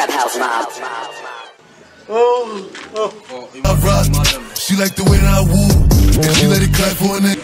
Trap House Mob. I rock. She like the way that I woo. And she let it clap for a nigga.